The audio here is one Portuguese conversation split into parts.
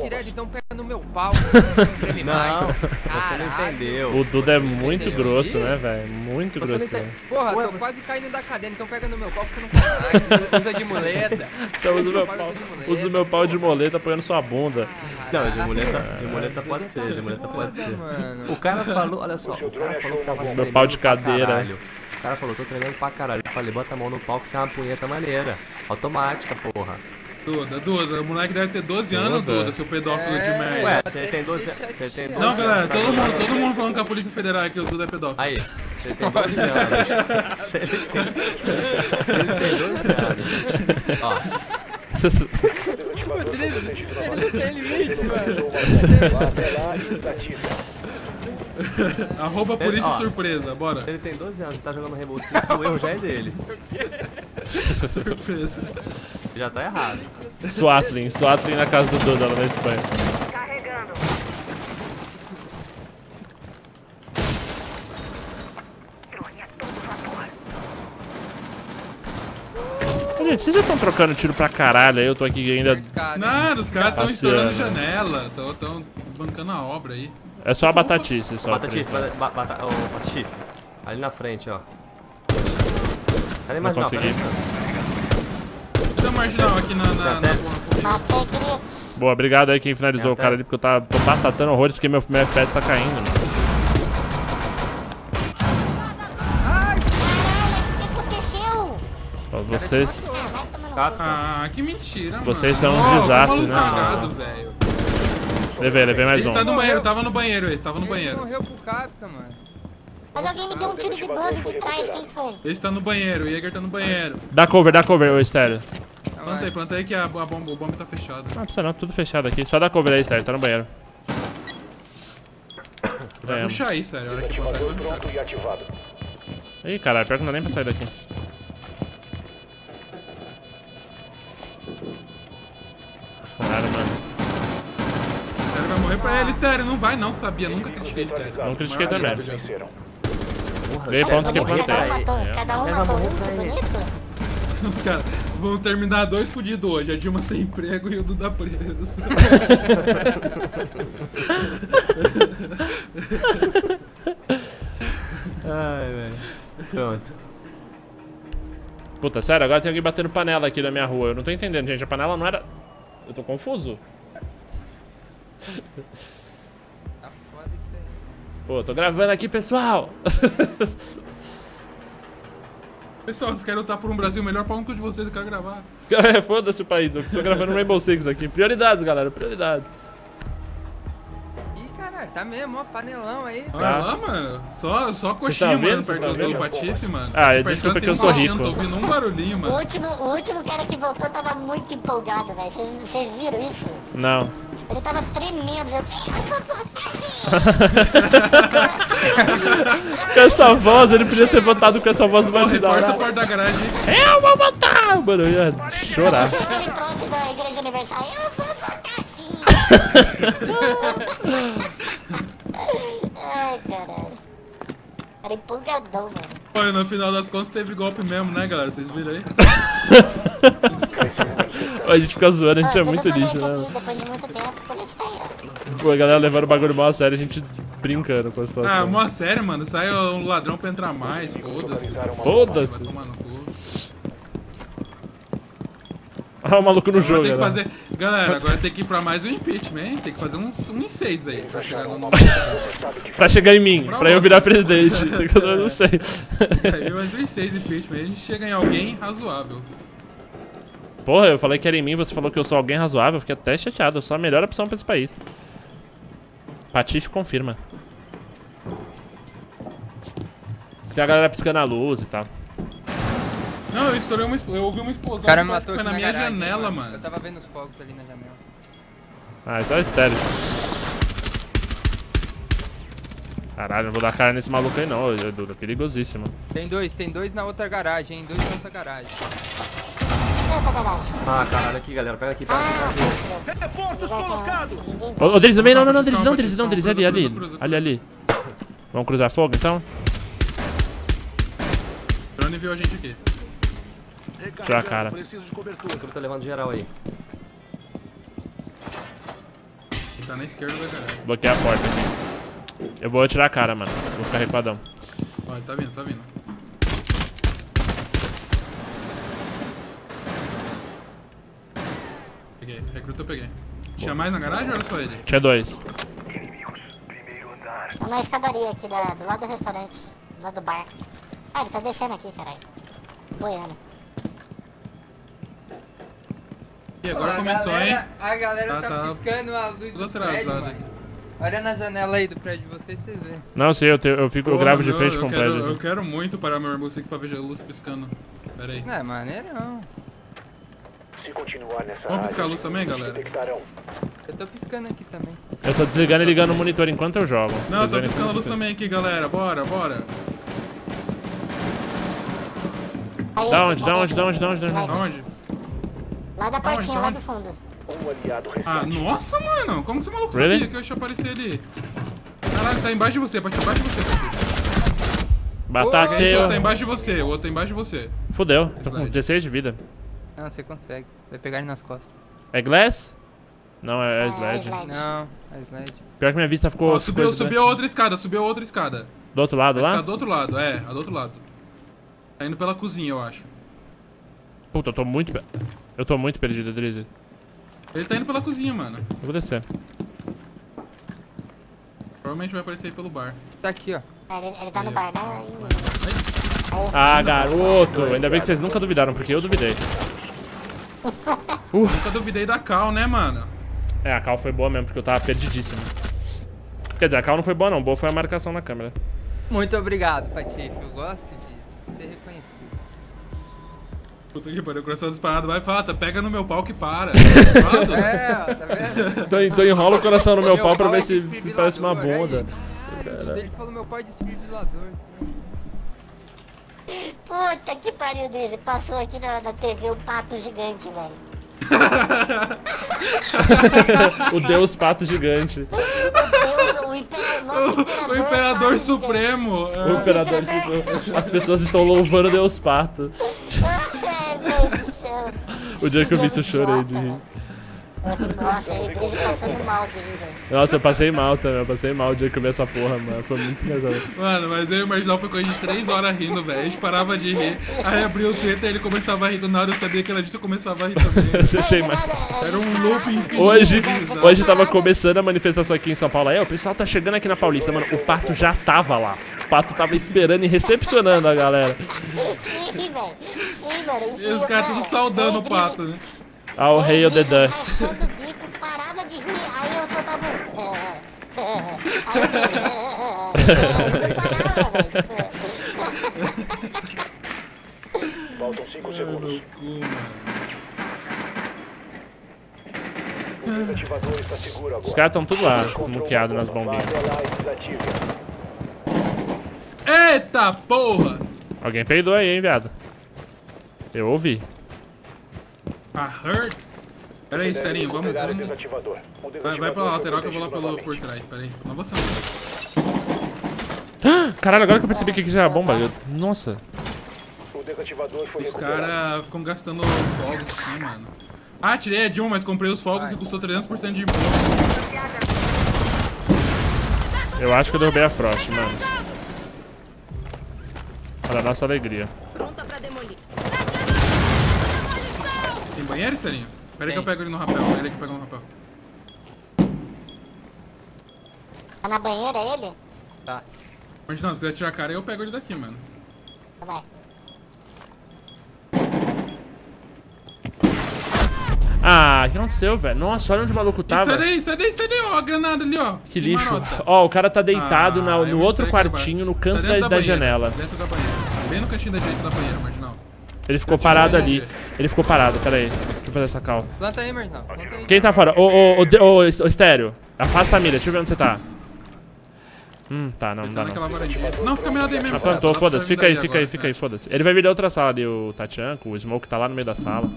direto, então pega no meu pau. Você não, você não entendeu. O Duda é muito grosso, né, velho? Muito grosso. Porra, tô quase caindo da cadeira, então pega no meu pau que você não quer mais. Usa de muleta. Então usa o meu pau de muleta apoiando sua bunda. Não, de muleta pode ser, de muleta pode ser. O cara falou, olha só, o cara falou que tava treinando meu pau de cadeira. O cara falou, tô treinando pra caralho. Eu falei, bota a mão no pau que você é uma punheta maneira. Automática, porra. Duda, o moleque deve ter 12 anos, Duda, seu pedófilo de merda. Ué, você tem 12 anos. Não, galera, todo mundo falando com a polícia federal é que o Duda é pedófilo. Aí, você tem 12 anos. Se ele tem 12 anos. Ó. Ele não tem limite, mano. Arroba polícia surpresa, bora. Ele tem 12 anos, tá jogando Rainbow Six, o erro já é dele. Surpresa. Já tá errado. Swatlin na casa do Duda, lá na Espanha. Carregando. Drone a todo vapor. Gente, vocês já estão trocando tiro pra caralho aí, eu tô aqui ainda... Nada, os caras estão estourando janela, estão bancando a obra aí. É só a batatice, só. Batatife. Ali na frente, ó. Cadê mais não? Consegui. Cadê o marginal aqui na porra? Boa, obrigado aí quem finalizou o cara ali, porque eu tô batatando horrores porque meu FPS tá caindo, mano. Ai, caralho, o que aconteceu? Ó, vocês... Ah, que mentira, mano. Vocês são um desastre, né, cagado, velho. Levei mais um. Ele tá no banheiro, tava no banheiro esse, tava no banheiro. Ele morreu pro Capca, mano. Mas alguém me deu um tiro de 12 de trás, quem foi? Esse tá no banheiro, o Jäger tá no banheiro. Dá cover, ô Estéreo. Planta aí que o bomba tá fechado. Não precisa não, tudo fechado aqui. Só dá cover aí, Estéreo, tá no banheiro. Vai puxar aí, sério, a hora que botar pronto e ativado. Ih, caralho, pior que não dá nem pra sair daqui. Caralho, mano. Estéreo vai morrer pra ele, Estéreo. Não vai não, sabia. Nunca critiquei Estéreo. Não critiquei também. Porra, Veio ponto que plantei. Cada um matou um, bonito. Os caras vão terminar dois fudidos hoje. A Dilma sem emprego e o Duda preso. Ai, velho. Pronto. Puta, sério, agora tem alguém batendo panela aqui na minha rua. Eu não tô entendendo, gente. A panela não era... Eu tô confuso. Tá foda isso aí. Pô, tô gravando aqui, pessoal. Pessoal, vocês querem lutar por um Brasil melhor? Pau no cu de vocês, eu quero gravar. É, foda-se o país. Eu tô gravando Rainbow Six aqui. Prioridades, galera, prioridades. Ih, caralho, tá mesmo, ó, panelão aí. Olha lá, mano. Só coxinha, mano, perto do patife, mano. Ah, desculpa que eu sou rico. Tô ouvindo um barulhinho, mano. O último cara que voltou tava muito empolgado, velho. Vocês viram isso? Não. Ele tava tremendo. Com essa voz, ele podia ter votado com essa voz do marginal. Reforça a porta da garagem. Eu vou votar! Mano, eu ia chorar. Aquele troço da Igreja Universal. Eu vou votar sim! Ai, caralho. Era empolgadão, mano. Olha, no final das contas teve golpe mesmo, né, galera? Vocês viram aí? A gente fica zoando, a gente é muito lixo, né? Depois de muito tempo, a polícia tá aí, ó. Pô, a galera levando o bagulho mal a sério, a gente brincando com a situação. Ah, mó sério, mano. Sai um ladrão pra entrar mais, foda-se. Foda-se. Vai tomar no cu. Ah, o maluco no jogo, Tem que né? fazer... Galera, agora tem que ir pra mais um impeachment, hein? Tem que fazer um em 6 aí pra chegar no... Pra chegar em mim, pra eu virar presidente. Eu não sei. Aí mais um em 6 impeachment, aí a gente chega em alguém razoável. Porra, eu falei que era em mim, você falou que eu sou alguém razoável, eu fiquei até chateado, eu sou a melhor opção pra esse país. Patife confirma. Tem a galera piscando a luz e tal. Não, eu ouvi uma explosão. O cara me que matou foi aqui na minha garagem, janela, mano. Eu tava vendo os fogos ali na janela. Ah, então é estéreo. Caralho, não vou dar cara nesse maluco aí não, Duda, perigosíssimo. Tem dois na outra garagem, hein? Dois na outra garagem. Ah, caralho, aqui, galera. Pega aqui, pega aqui. Reforços colocados! Ô, Drizzy, não vem, não, Drizzy, ali. Vamos cruzar fogo, então? O drone viu a gente aqui. Tira a cara. Preciso de cobertura. O que tá levando geral aí? Tá na esquerda da garagem. Bloqueei a porta aqui. Eu vou tirar a cara, mano. Vou ficar recuadão. Ó, ele tá vindo, tá vindo. Peguei, recruta eu peguei. Tinha mais na garagem ou era só ele? Tinha 2. Tá na escadaria aqui, do lado do restaurante. Do lado do bar. Ah, ele tá descendo aqui, caralho. Boiando. E agora começou, hein? A galera tá Tá piscando a luz tudo do prédio, atrasado mano. aqui. Olha na janela aí do prédio de vocês, vocês veem. Não, sei, eu gravo de frente com o prédio. Eu quero muito parar meu airbus aqui pra ver a luz piscando. Pera aí. Não, é maneirão. Se continuar nessa Vamos piscar a área, luz também, galera? detectarão. Eu tô piscando aqui também. Eu tô desligando e ligando o monitor enquanto eu jogo. Não, eu tô Vocês verem piscando a tudo luz que eu também aqui, galera. Bora, bora. Aí, Da onde? aqui, Da onde? cadê? Da onde? Da onde? Da onde? Aonde? Lá da portinha, Aonde? lá do fundo. Um aliado restante. Ah, nossa, mano. Como que esse maluco Really? sabia que eu ia aparecer ali? Caralho, tá embaixo de você. Pode embaixo de você. Esse Bateu. outro tá embaixo de você. O outro tá embaixo de você. Fudeu. Tô com Slide. 16 de vida. Não, você consegue. Vai pegar ele nas costas. É Glass? Não, é É, Slide. slide. Não, é slide. Pior que minha vista ficou... Ó, subiu a outra escada. Subiu a outra escada. Do outro lado A lá? escada do outro lado. É, a do outro lado. Tá indo pela cozinha, eu acho. Puta, eu tô muito... Eu tô muito perdido, Drizzy. Ele tá indo pela cozinha, mano. Eu vou descer. Provavelmente vai aparecer aí pelo bar. Tá aqui, ó. Ele tá no bar, né? Aí. Ah, garoto! Ainda bem que vocês nunca duvidaram, porque eu duvidei. Nunca duvidei da Cal, né, mano? É, a cal foi boa mesmo, porque eu tava perdidíssimo. Quer dizer, a cal não foi boa não, boa foi a marcação na câmera. Muito obrigado, Patife. Eu gosto disso. Ser reconhecido. Puta que pariu, o coração disparado. Vai, Fata, pega no meu pau que para. Fata. É, ó, tá vendo? Então enrola o coração no meu pau pra ver é se parece uma desfibrilador, bunda. aí. Caralho, ele falou meu pai é desfibrilador. Puta que pariu, Drizzy. Passou aqui na TV o pato gigante, velho. O deus pato gigante. Meu Deus, nosso O Imperador pato Supremo. O imperador As pessoas estão louvando o deus pato. gigante. É, meu Deus do céu. O dia que eu vi isso eu chorei de rir. Nossa, aí Drizzy passando mal de rir, velho. Nossa, eu passei mal também, eu passei mal o dia que eu vi essa porra, mano. Foi muito engraçado. Mano, mas eu e o Marginal foi coisa de 3 horas rindo, velho. A gente parava de rir. Aí abriu o Twitter e ele começava a rir do nada. Eu sabia que era disso, eu começava a rir também. Você imagina. Era um loop infinito. Hoje tava começando a manifestação aqui em São Paulo. Aí, o pessoal tá chegando aqui na Paulista, mano. O Pato já tava lá. O Pato tava esperando e recepcionando a galera. Sim, velho. Sim, mano. E os caras tudo saudando o Pato, né? Ao rei of the Duck. Achando o bico, parava de rir, aí eu soltava Faltam 5 segundos. O desativador está seguro agora. Os caras tão tudo lá, muqueados nas bombinhas. Vá até lá e desative. Eita porra! Alguém peidou aí, hein, viado? Eu ouvi. A hurt? Pera aí, Sterinho, vamos. Pegar o desativador. O Vai desativador pela foi lateral que eu vou lá protegido por novamente. trás. Pera aí. Não vou ser. Caralho, agora que eu percebi que aqui já é a bomba. Nossa. O desativador foi Os recuperado. caras ficam gastando fogos sim, mano. Ah, tirei a de um, mas comprei os fogos que custou 300% de imposto. Eu acho que eu derrubei a Frost, mano. Para nossa alegria. Pronta pra demolir. Tem banheiro, Sterinho? Pera aí que eu pego ele no rapel. Pera aí que eu pego no rapel. Tá na banheira ele? Tá. Mas não, se quiser tirar a cara, eu pego ele daqui, mano. Vai. Ah, o que aconteceu, velho? Nossa, olha onde o maluco tava. Sai daí, ó, a granada ali, ó. Que lixo. marota. Ó, o cara tá deitado Ah, eu no me outro sei que quartinho, no tá canto dentro da banheira, janela. Dentro da banheira. Bem no cantinho da direita da banheira, Marginal. Ele ficou Eu parado tirei ali. ele. Ele ficou parado, pera aí. Deixa eu fazer essa cal. Planta aí, Marginal. Planta aí. Quem tá fora? Ô, estéreo. Afasta a mira, deixa eu ver onde você tá. Tá, não Ele dá tá não. naquela varadinha. Não, fica mirado aí mesmo. Ah, plantou, Tá foda-se. saindo Fica aí, daí fica aí, agora, fica é. aí, foda-se. Ele vai vir da outra sala ali, o Tachanko, o Smoke tá lá no meio da sala.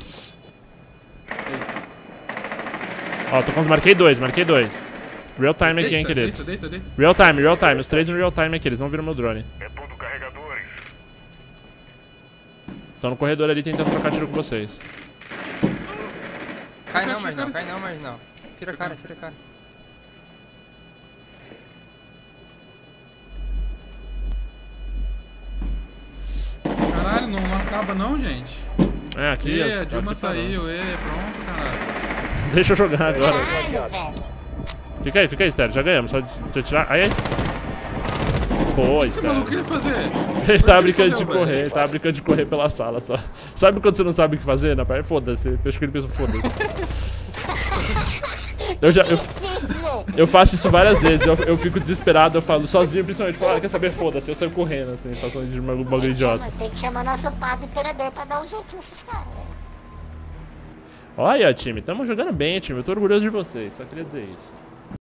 Ó, marquei dois. Real time aqui, hein, queridos. Deita. Real time. Os três no real time aqui, eles não viram meu drone. É tudo carregadores. Estão no corredor ali tentando trocar tiro com vocês. Cai não, Marginal. Tira a cara. não acaba não, gente? É, aqui. A Dilma aqui tá, não. saiu, pronto, caralho. Deixa eu jogar agora. Caralho, velho. Fica aí, Estéreo, já ganhamos. Só de você tirar. Aí. Boa, O que esse maluco Estéreo. queria fazer? Ele tava Ele brincando de correu, correr, velho. ele tava brincando de correr pela sala só. Sabe quando você não sabe o que fazer na parte? Foda-se, eu acho que ele pensa, foda-se. Eu faço isso várias vezes, eu fico desesperado, eu falo sozinho, principalmente, falo, quer saber, foda-se, eu saio correndo, assim, faço um bagulho idiota. Tem que chamar nosso padre imperador pra dar um jeito nesses caras, velho. Olha, time, tamo jogando bem, time, eu tô orgulhoso de vocês, só queria dizer isso.